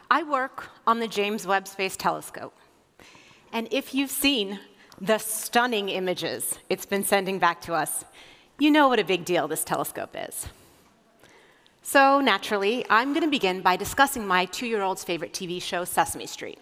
I work on the James Webb Space Telescope. And if you've seen the stunning images it's been sending back to us, you know what a big deal this telescope is. So naturally, I'm going to begin by discussing my 2-year-old's favorite TV show, Sesame Street.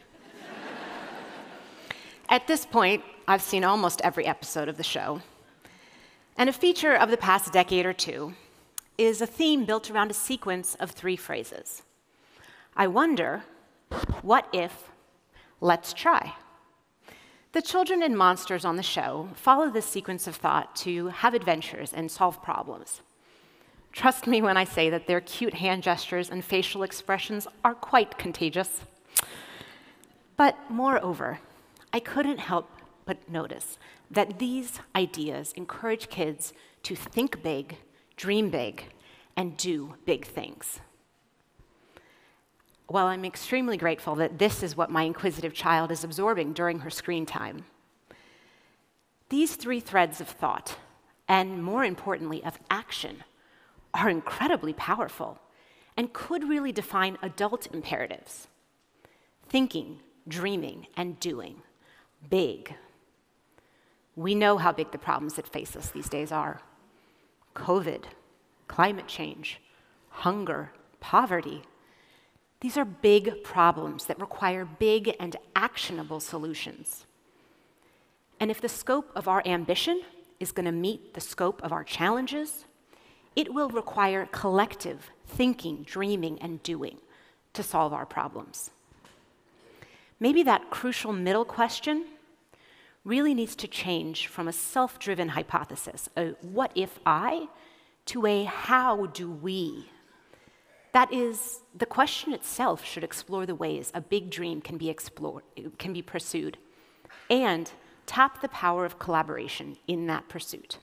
At this point, I've seen almost every episode of the show. And a feature of the past decade or two is a theme built around a sequence of 3 phrases. I wonder, what if, let's try. The children and monsters on the show follow this sequence of thought to have adventures and solve problems. Trust me when I say that their cute hand gestures and facial expressions are quite contagious. But moreover, I couldn't help but notice that these ideas encourage kids to think big, dream big, and do big things. Well, I'm extremely grateful that this is what my inquisitive child is absorbing during her screen time. These 3 threads of thought, and more importantly, of action, are incredibly powerful and could really define adult imperatives. Thinking, dreaming, and doing. Big. We know how big the problems that face us these days are. COVID, climate change, hunger, poverty. These are big problems that require big and actionable solutions. And if the scope of our ambition is going to meet the scope of our challenges, it will require collective thinking, dreaming, and doing to solve our problems. Maybe that crucial middle question really needs to change from a self-driven hypothesis, a what if I, to a how do we. That is, the question itself should explore the ways a big dream can be pursued, and tap the power of collaboration in that pursuit.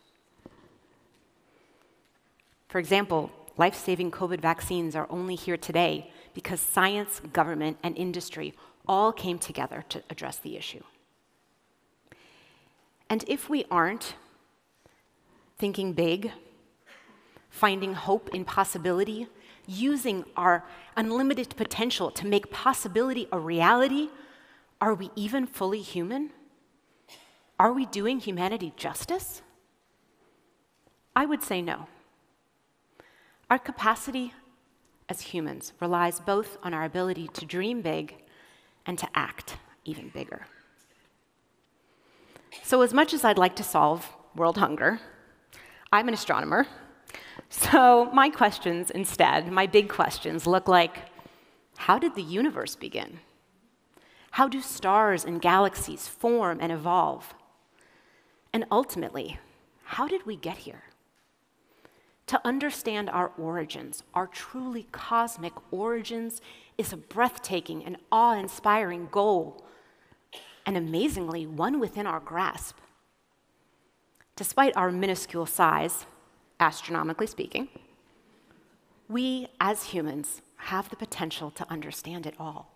For example, life-saving COVID vaccines are only here today because science, government, and industry all came together to address the issue. And if we aren't thinking big, finding hope in possibility, using our unlimited potential to make possibility a reality, are we even fully human? Are we doing humanity justice? I would say no. Our capacity as humans relies both on our ability to dream big and to act even bigger. So as much as I'd like to solve world hunger, I'm an astronomer. So my questions instead, my big questions, look like, how did the universe begin? How do stars and galaxies form and evolve? And ultimately, how did we get here? To understand our origins, our truly cosmic origins, is a breathtaking and awe-inspiring goal, and amazingly, one within our grasp. Despite our minuscule size, astronomically speaking, we as humans have the potential to understand it all.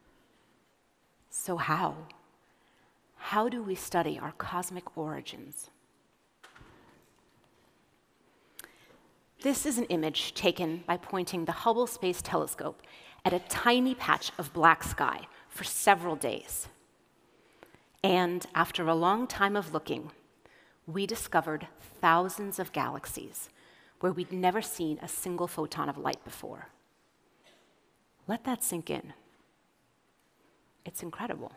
So how? How do we study our cosmic origins? This is an image taken by pointing the Hubble Space Telescope at a tiny patch of black sky for several days. And after a long time of looking, we discovered thousands of galaxies where we'd never seen a single photon of light before. Let that sink in. It's incredible.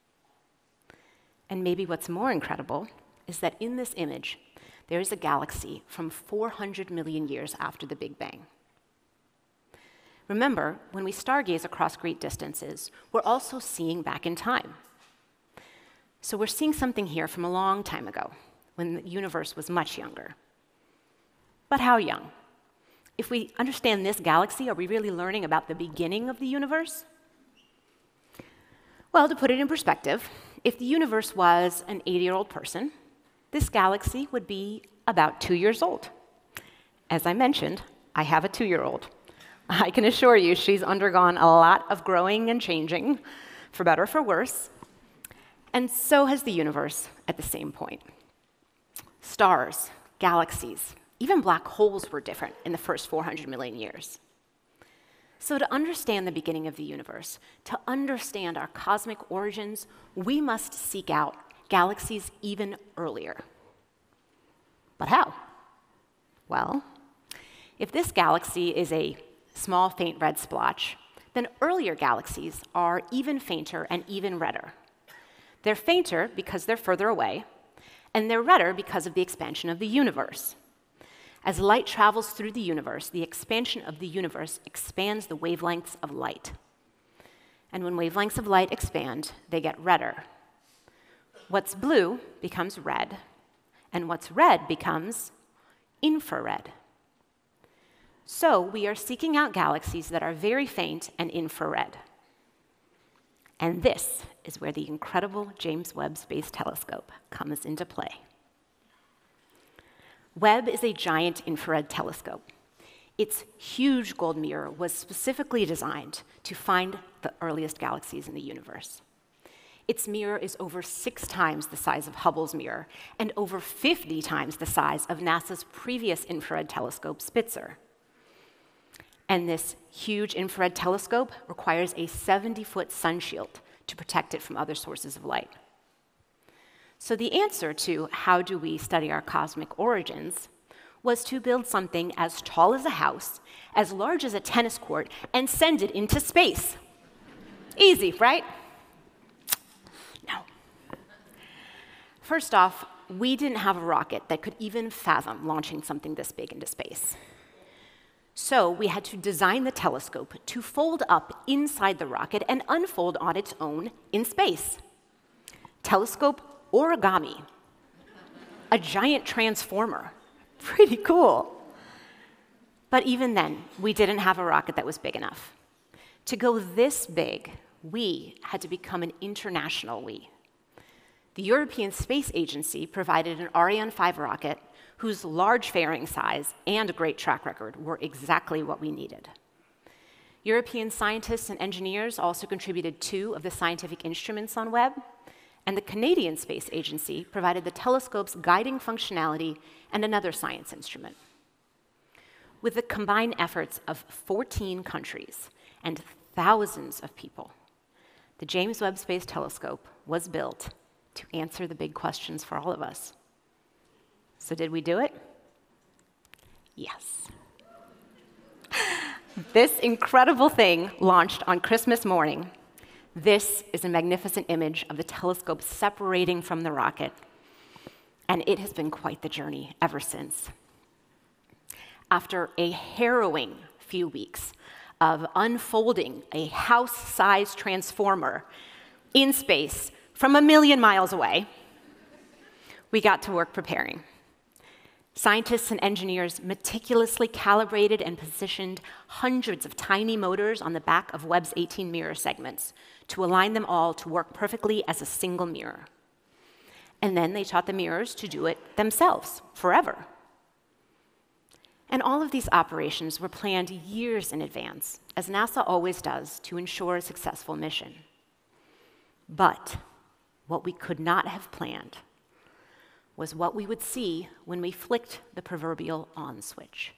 And maybe what's more incredible is that in this image, there is a galaxy from 400 million years after the Big Bang. Remember, when we stargaze across great distances, we're also seeing back in time. So we're seeing something here from a long time ago, when the universe was much younger. But how young? If we understand this galaxy, are we really learning about the beginning of the universe? Well, to put it in perspective, if the universe was an 80-year-old person, this galaxy would be about 2 years old. As I mentioned, I have a 2-year-old. I can assure you she's undergone a lot of growing and changing, for better or for worse, and so has the universe at the same point. Stars, galaxies, even black holes were different in the first 400 million years. So to understand the beginning of the universe, to understand our cosmic origins, we must seek out galaxies even earlier. But how? Well, if this galaxy is a small, faint red splotch, then earlier galaxies are even fainter and even redder. They're fainter because they're further away, and they're redder because of the expansion of the universe. As light travels through the universe, the expansion of the universe expands the wavelengths of light. And when wavelengths of light expand, they get redder. What's blue becomes red, and what's red becomes infrared. So we are seeking out galaxies that are very faint and infrared. And this is where the incredible James Webb Space Telescope comes into play. Webb is a giant infrared telescope. Its huge gold mirror was specifically designed to find the earliest galaxies in the universe. Its mirror is over 6 times the size of Hubble's mirror and over 50 times the size of NASA's previous infrared telescope, Spitzer. And this huge infrared telescope requires a 70-foot sunshield to protect it from other sources of light. So the answer to how do we study our cosmic origins was to build something as tall as a house, as large as a tennis court, and send it into space. Easy, right? No. First off, we didn't have a rocket that could even fathom launching something this big into space. So we had to design the telescope to fold up inside the rocket and unfold on its own in space. Telescope origami. A giant transformer. Pretty cool. But even then, we didn't have a rocket that was big enough. To go this big, we had to become an international we. The European Space Agency provided an Ariane 5 rocket whose large fairing size and great track record were exactly what we needed. European scientists and engineers also contributed 2 of the scientific instruments on Webb, and the Canadian Space Agency provided the telescope's guiding functionality and another science instrument. With the combined efforts of 14 countries and thousands of people, the James Webb Space Telescope was built to answer the big questions for all of us. So did we do it? Yes. This incredible thing launched on Christmas morning. This is a magnificent image of the telescope separating from the rocket, and it has been quite the journey ever since. After a harrowing few weeks of unfolding a house-sized transformer in space from 1,000,000 miles away, we got to work preparing. Scientists and engineers meticulously calibrated and positioned hundreds of tiny motors on the back of Webb's 18 mirror segments to align them all to work perfectly as a single mirror. And then they taught the mirrors to do it themselves, forever. And all of these operations were planned years in advance, as NASA always does, to ensure a successful mission. But what we could not have planned was what we would see when we flicked the proverbial on switch.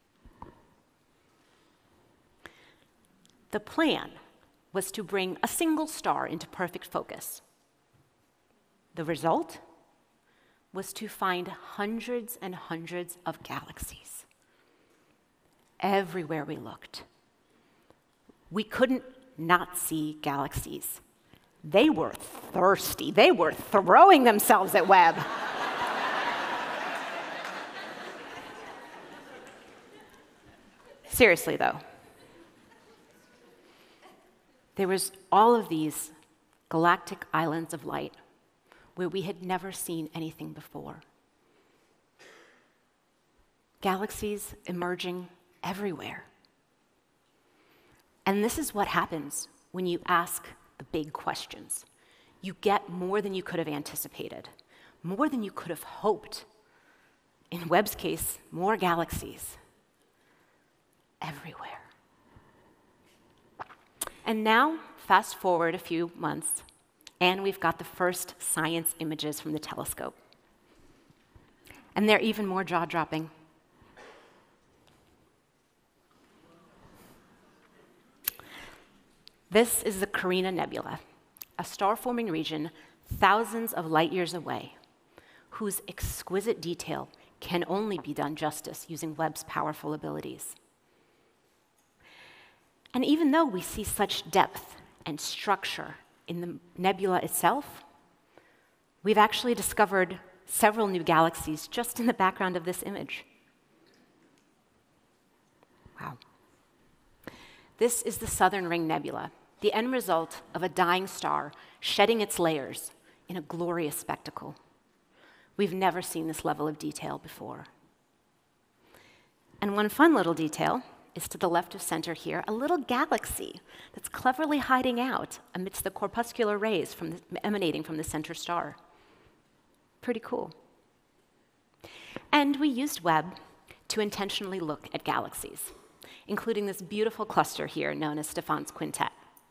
The plan was to bring a single star into perfect focus. The result was to find hundreds and hundreds of galaxies everywhere we looked. We couldn't not see galaxies. They were thirsty. They were throwing themselves at Webb. Seriously, though, there was all of these galactic islands of light where we had never seen anything before. Galaxies emerging everywhere. And this is what happens when you ask the big questions. You get more than you could have anticipated, more than you could have hoped. In Webb's case, more galaxies. Everywhere. And now, fast forward a few months, and we've got the first science images from the telescope. And they're even more jaw-dropping. This is the Karina Nebula, a star-forming region thousands of light years away, whose exquisite detail can only be done justice using Webb's powerful abilities. And even though we see such depth and structure in the nebula itself, we've actually discovered several new galaxies just in the background of this image. Wow. This is the Southern Ring Nebula, the end result of a dying star shedding its layers in a glorious spectacle. We've never seen this level of detail before. And one fun little detail is to the left of center here, a little galaxy that's cleverly hiding out amidst the corpuscular rays emanating from the center star. Pretty cool. And we used Webb to intentionally look at galaxies, including this beautiful cluster here known as Stephan's quintet.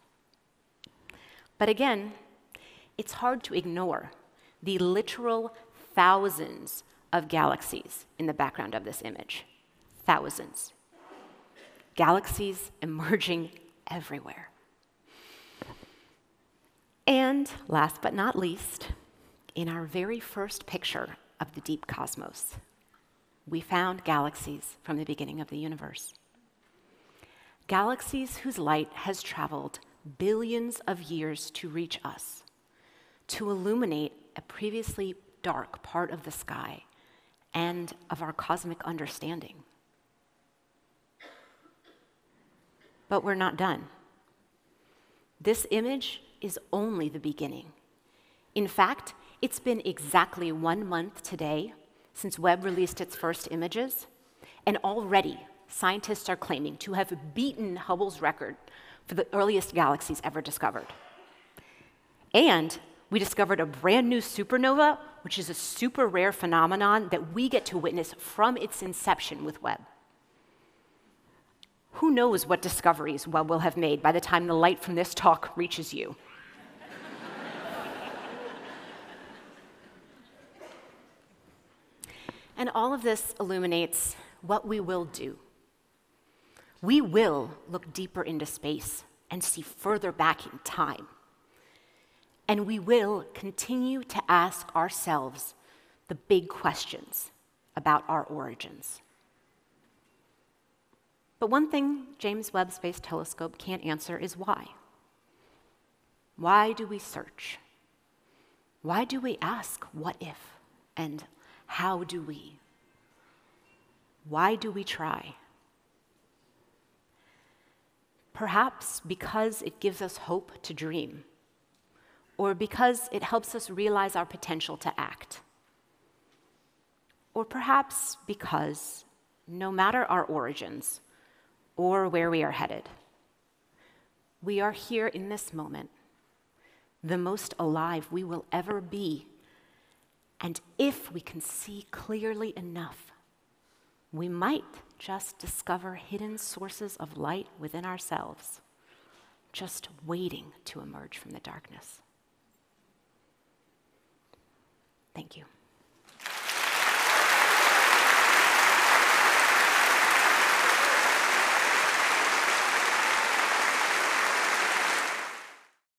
But again, it's hard to ignore the literal thousands of galaxies in the background of this image. Thousands. Galaxies emerging everywhere. And last but not least, in our very first picture of the deep cosmos, we found galaxies from the beginning of the universe. Galaxies whose light has traveled billions of years to reach us, to illuminate a previously dark part of the sky and of our cosmic understanding. But we're not done. This image is only the beginning. In fact, it's been exactly 1 month today since Webb released its first images, and already scientists are claiming to have beaten Hubble's record for the earliest galaxies ever discovered. And we discovered a brand new supernova, which is a super rare phenomenon that we get to witness from its inception with Webb. Who knows what discoveries Webb will have made by the time the light from this talk reaches you? And all of this illuminates what we will do. We will look deeper into space and see further back in time. And we will continue to ask ourselves the big questions about our origins. But one thing James Webb Space Telescope can't answer is why. Why do we search? Why do we ask what if? And how do we? Why do we try? Perhaps because it gives us hope to dream, or because it helps us realize our potential to act. Or perhaps because, no matter our origins or where we are headed, we are here in this moment, the most alive we will ever be. And if we can see clearly enough, we might just discover hidden sources of light within ourselves, just waiting to emerge from the darkness. Thank you.